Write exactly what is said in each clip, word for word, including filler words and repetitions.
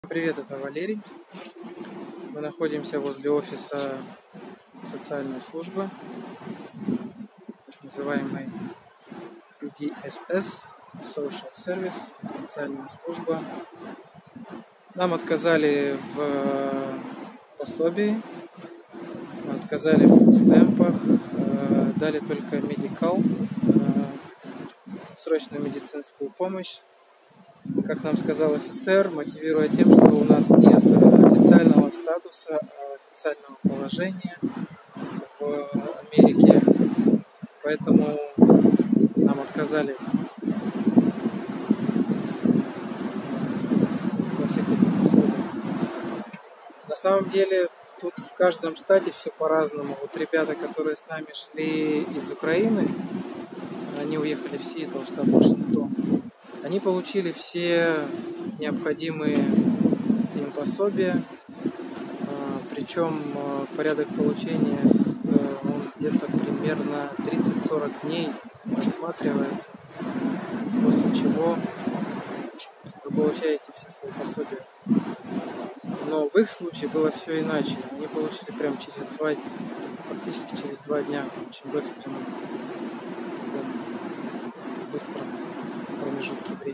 Привет, это Валерий. Мы находимся возле офиса социальной службы, так называемой пи ди эс эс, Social Service, социальная служба. Нам отказали в пособии, отказали в фудстемпах, дали только медикал, срочную медицинскую помощь. Как нам сказал офицер, мотивируя тем, что у нас нет официального статуса, официального положения в Америке, поэтому нам отказали во всех этих условиях. На самом деле, тут в каждом штате все по-разному. Вот ребята, которые с нами шли из Украины, они уехали в Сиэтл, штат Вашингтон. Они получили все необходимые им пособия, причем порядок получения он где-то примерно тридцать-сорок дней рассматривается, после чего вы получаете все свои пособия. Но в их случае было все иначе. Они получили прям через два, практически через два дня, очень в экстренном, быстром промежутке времени.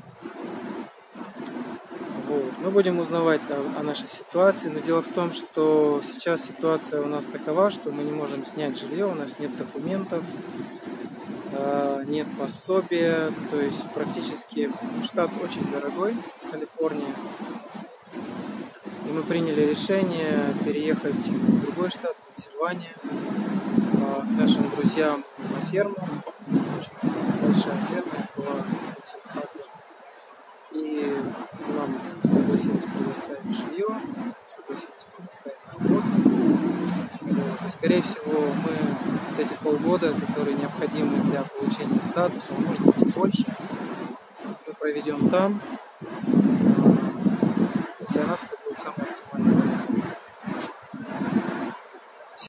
Вот. Мы будем узнавать о, о нашей ситуации, но дело в том, что сейчас ситуация у нас такова, что мы не можем снять жилье, у нас нет документов, э, нет пособия, то есть практически штат очень дорогой, Калифорния, и мы приняли решение переехать в другой штат, Пенсильвания, э, к нашим друзьям на ферму, очень большая ферма была. И нам согласились предоставить жилье, согласились предоставить работу. Вот. И скорее всего мы вот эти полгода, которые необходимы для получения статуса, а может быть и больше, мы проведем там.